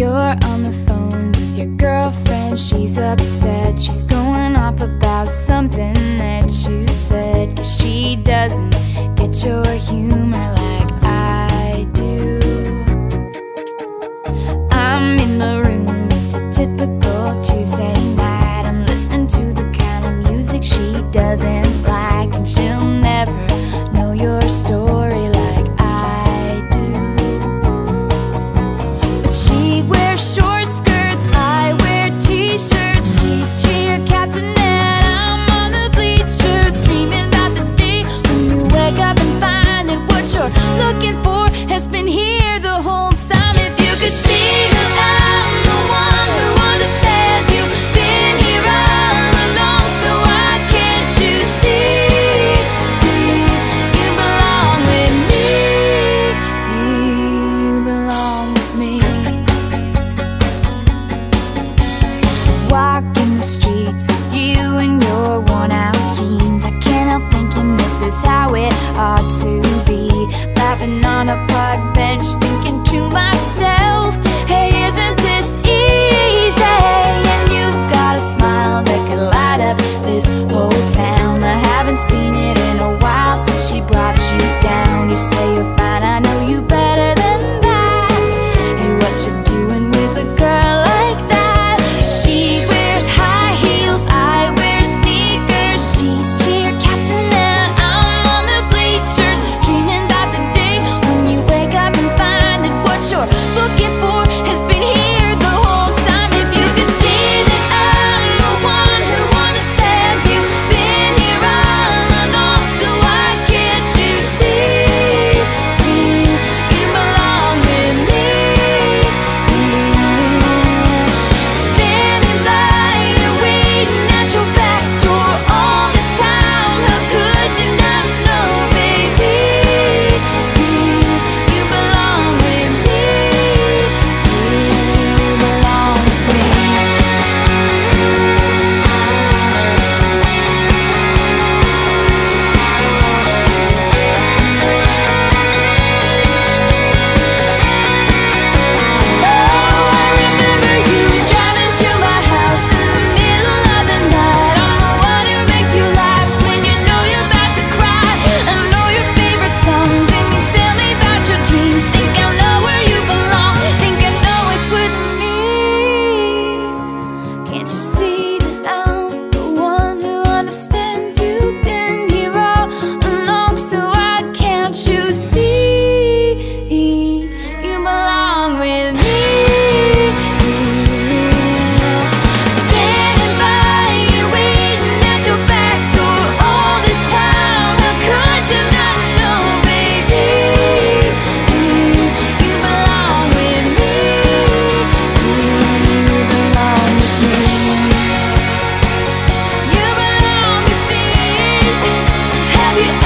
You're on the phone with your girlfriend. She's upset, she's going off about something that you said, 'cause she doesn't get your humor like I do. I'm in the room, it's a typical Tuesday night. I'm listening to the kind of music she doesn't like, and she'll never know your story like I do. But she wears short skirts, I wear t-shirts. She's cheer captain and I'm on the bleachers, dreaming about the day when you wake up and find that what you're looking for has been here the whole time. If you could see that I'm the one who understands you, been here all along, so why can't you see you belong with me? You belong with me. Walking the streets with you in your worn out jeans, I can't help thinking this is how it ought to be. Laughing on a park bench, thinking to myself, hey, isn't this easy? And you've got a smile that could light up this whole town. I haven't seen it in a while since she brought you down. You say you're fine, I know you better than that. Hey, what you doing with a girl like that? She wears high heels, I wear sneakers. She's cheer captain and I'm on the bleachers, dreaming about the day when you wake up and find that what you're looking for has been here the whole time. If you could see that I'm the one who understands you, been here all along, so why can't you see you belong with me? Standing by you, waiting at your back door all this time. How could you not know, baby? You belong with me. You belong with me. Oh, I remember you driving to my house in the middle of the night. I'm the one who makes you laugh when you know you're about to cry. I know your favorite songs and you tell me about your dreams. Think I know where you belong, think I know it's with me. Can't you see that I'm the one who understands you, been here all along, so why can't you see you belong with me? Standing by you, waiting at your back door all this time. How could you not know, baby? You belong with me. You belong with me. You belong with me. Have you